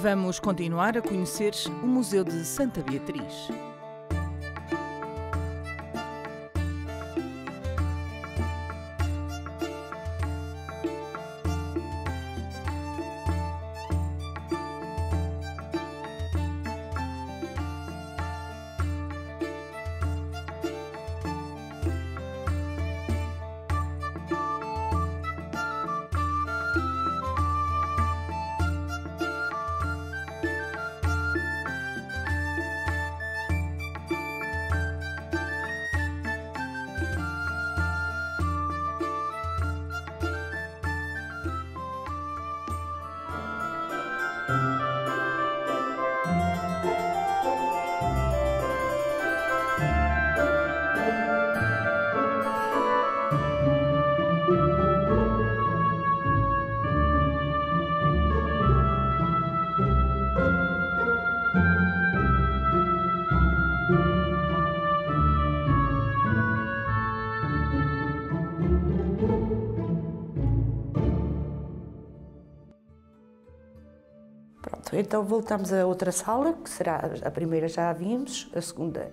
Vamos continuar a conhecer o Museu de Santa Beatriz. Então voltamos a outra sala, que será a primeira já a vimos, a segunda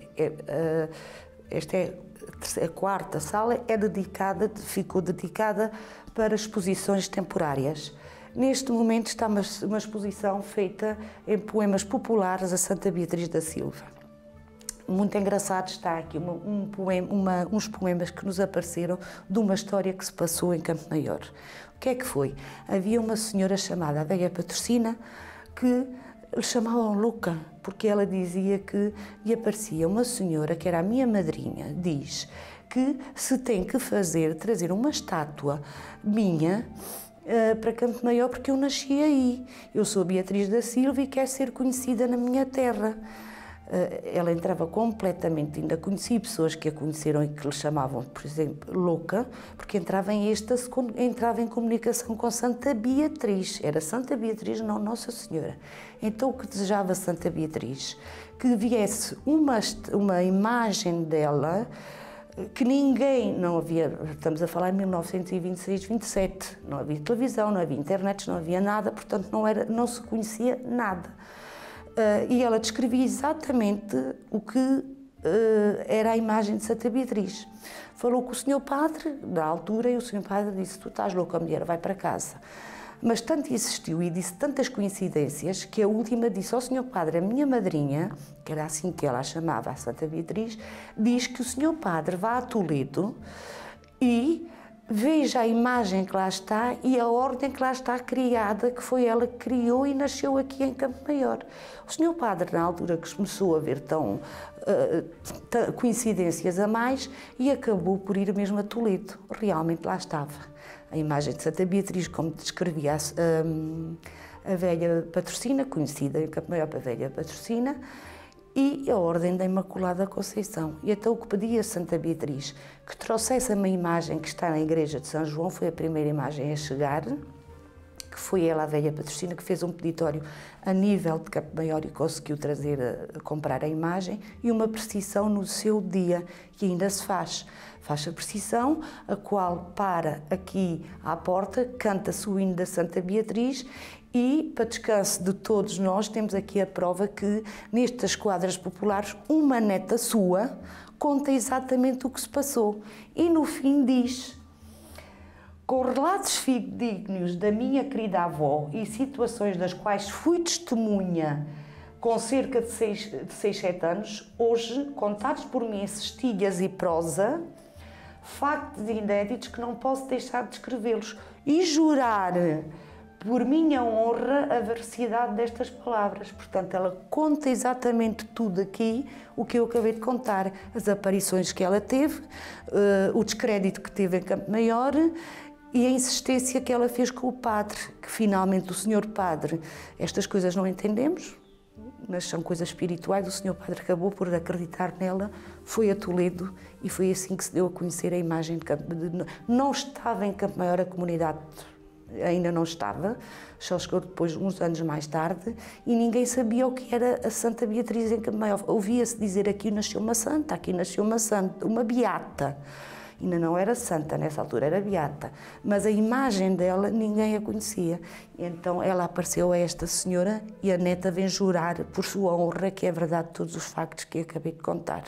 esta é a quarta sala, ficou dedicada para exposições temporárias. Neste momento está uma exposição feita em poemas populares a Santa Beatriz da Silva. Muito engraçado está aqui uns poemas que nos apareceram de uma história que se passou em Campo Maior. O que é que foi? Havia uma senhora chamada Adélia Patrocina, que lhe chamavam louca, porque ela dizia que lhe aparecia uma senhora, que era a minha madrinha, diz que se tem que trazer uma estátua minha para Campo Maior, porque eu nasci aí. Eu sou Beatriz da Silva e quero ser conhecida na minha terra. Ela entrava completamente, ainda conheci pessoas que a conheceram e que lhe chamavam, por exemplo, louca, porque entrava em comunicação com Santa Beatriz. Era Santa Beatriz, não Nossa Senhora. Então o que desejava Santa Beatriz? Que viesse uma imagem dela, que ninguém, não havia, estamos a falar em 1926, 27, não havia televisão, não havia internet, não havia nada, portanto não se conhecia nada. E ela descrevia exatamente o que era a imagem de Santa Beatriz. Falou com o senhor padre, na altura, e o senhor padre disse: tu estás louca, mulher, vai para casa. Mas tanto insistiu e disse tantas coincidências que a última disse ao senhor padre: a minha madrinha, que era assim que ela a chamava, a Santa Beatriz, diz que o senhor padre vá a Toledo e veja a imagem que lá está e a ordem que lá está criada, que foi ela que criou e nasceu aqui em Campo Maior. O senhor padre, na altura, que começou a ver coincidências a mais, e acabou por ir mesmo a Toledo. Realmente lá estava a imagem de Santa Beatriz, como descrevia a velha Patrocina, conhecida em Campo Maior para a velha Patrocina, e a Ordem da Imaculada Conceição. E então o que pedia a Santa Beatriz? Que trouxesse uma imagem que está na igreja de São João, foi a primeira imagem a chegar, que foi ela, a velha Patrocina, que fez um peditório a nível de Campo Maior e conseguiu comprar a imagem, e uma precisão no seu dia, que ainda se faz. Faz a precisão, a qual para aqui à porta, canta-se o hino da Santa Beatriz, e, para descanso de todos nós, temos aqui a prova que, nestas quadras populares, uma neta sua conta exatamente o que se passou. E, no fim, diz: com relatos fidedignos da minha querida avó e situações das quais fui testemunha com cerca de 6, 7 anos, hoje, contados por mim em cestilhas e prosa, factos inéditos que não posso deixar de descrevê-los e jurar por minha honra a veracidade destas palavras. Portanto, ela conta exatamente tudo aqui, o que eu acabei de contar, as aparições que ela teve, o descrédito que teve em Campo Maior e a insistência que ela fez com o padre, que finalmente o senhor padre, estas coisas não entendemos, mas são coisas espirituais, o senhor padre acabou por acreditar nela, foi a Toledo e foi assim que se deu a conhecer a imagem de Campo Maior. Não estava em Campo Maior a comunidade, ainda não estava, só chegou depois, uns anos mais tarde, e ninguém sabia o que era a Santa Beatriz em Campo Maior. Ouvia-se dizer: aqui nasceu uma santa, aqui nasceu uma santa, uma beata. Ainda não era santa, nessa altura era beata, mas a imagem dela ninguém a conhecia. Então ela apareceu a esta senhora e a neta vem jurar por sua honra que é verdade todos os factos que acabei de contar.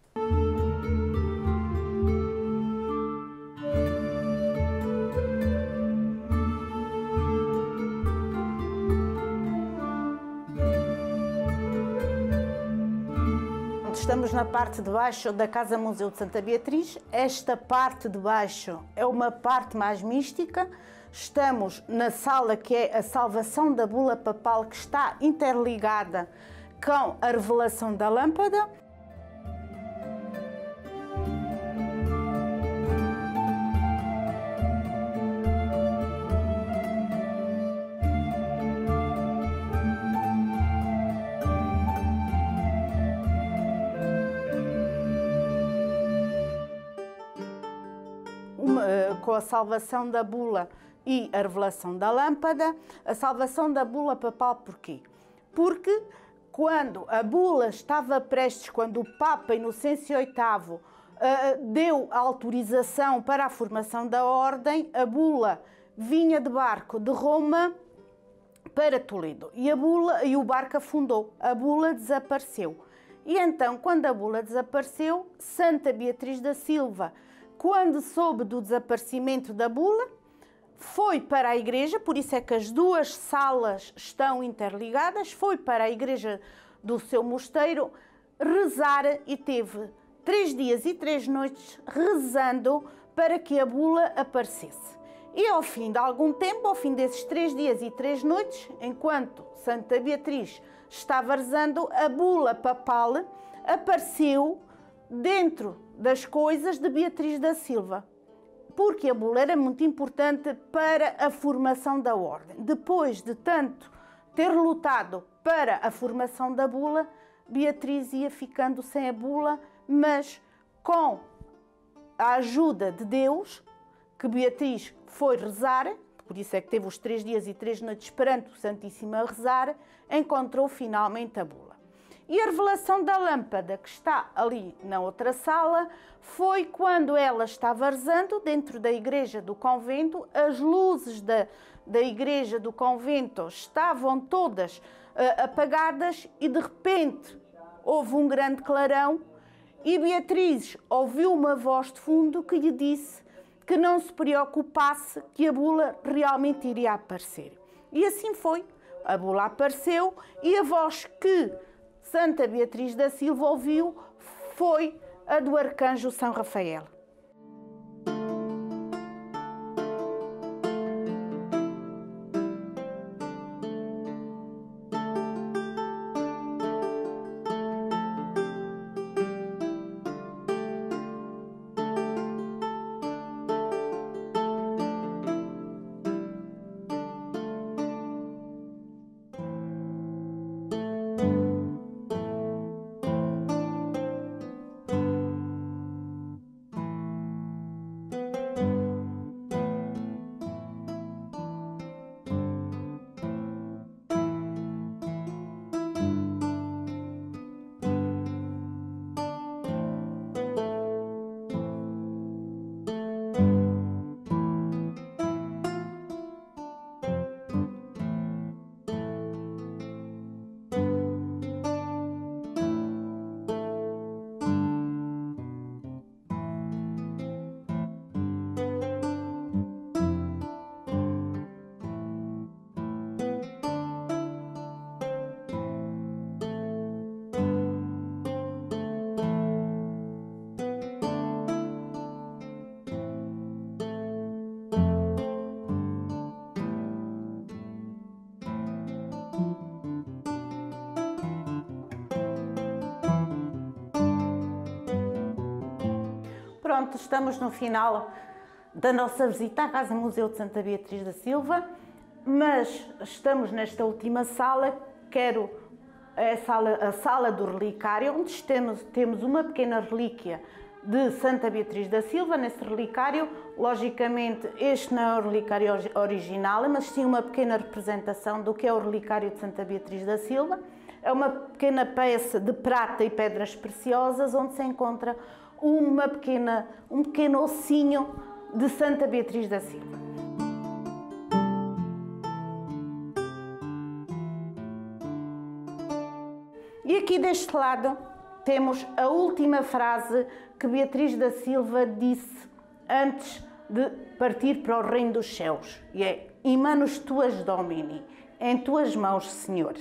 Estamos na parte de baixo da Casa Museu de Santa Beatriz. Esta parte de baixo é uma parte mais mística. Estamos na sala que é a salvação da bula papal, que está interligada com a revelação da lâmpada. Com a salvação da bula e a revelação da lâmpada. A salvação da bula papal porquê? Porque quando a bula estava prestes, quando o Papa Inocêncio VIII deu a autorização para a formação da ordem, a bula vinha de barco de Roma para Toledo e o barco afundou, a bula desapareceu. E então, quando a bula desapareceu, Santa Beatriz da Silva, quando soube do desaparecimento da bula, foi para a igreja, por isso é que as duas salas estão interligadas, foi para a igreja do seu mosteiro rezar e teve 3 dias e 3 noites rezando para que a bula aparecesse. E ao fim de algum tempo, ao fim desses 3 dias e 3 noites, enquanto Santa Beatriz estava rezando, a bula papal apareceu dentro das coisas de Beatriz da Silva, porque a bula era muito importante para a formação da ordem. Depois de tanto ter lutado para a formação da bula, Beatriz ia ficando sem a bula, mas com a ajuda de Deus, que Beatriz foi rezar, por isso é que teve os 3 dias e 3 noites perante o Santíssimo a rezar, encontrou finalmente a bula. E a revelação da lâmpada, que está ali na outra sala, foi quando ela estava rezando dentro da igreja do convento. As luzes da igreja do convento estavam todas apagadas e de repente houve um grande clarão e Beatriz ouviu uma voz de fundo que lhe disse que não se preocupasse, que a bula realmente iria aparecer. E assim foi. A bula apareceu e a voz que Santa Beatriz da Silva ouviu foi a do arcanjo São Rafael. Pronto, estamos no final da nossa visita à Casa Museu de Santa Beatriz da Silva, mas estamos nesta última sala, a sala do relicário, onde temos uma pequena relíquia de Santa Beatriz da Silva. Nesse relicário, logicamente, este não é o relicário original, mas sim uma pequena representação do que é o relicário de Santa Beatriz da Silva. É uma pequena peça de prata e pedras preciosas, onde se encontra um pequeno ossinho de Santa Beatriz da Silva. E aqui deste lado temos a última frase que Beatriz da Silva disse antes de partir para o reino dos céus, e é: "In manus tuas, Domini", em tuas mãos, Senhor.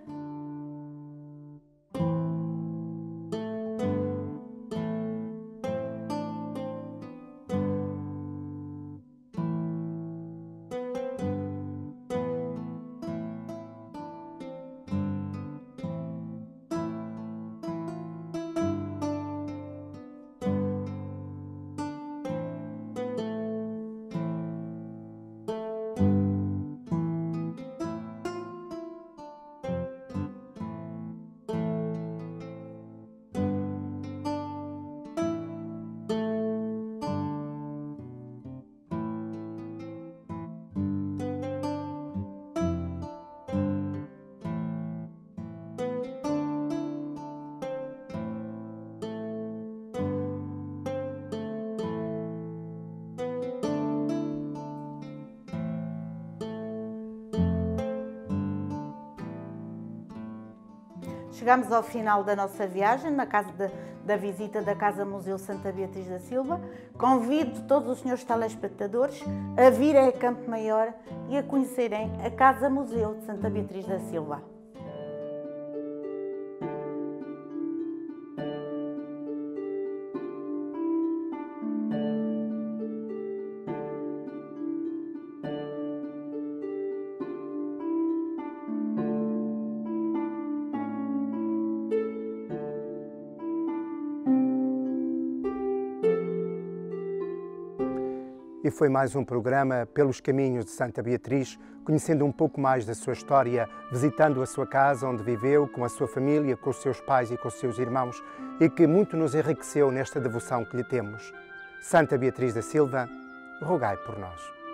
Chegamos ao final da nossa viagem, da visita da Casa Museu Santa Beatriz da Silva. Convido todos os senhores telespectadores a virem a Campo Maior e a conhecerem a Casa Museu de Santa Beatriz da Silva. E foi mais um programa Pelos Caminhos de Santa Beatriz, conhecendo um pouco mais da sua história, visitando a sua casa onde viveu, com a sua família, com os seus pais e com os seus irmãos, e que muito nos enriqueceu nesta devoção que lhe temos. Santa Beatriz da Silva, rogai por nós.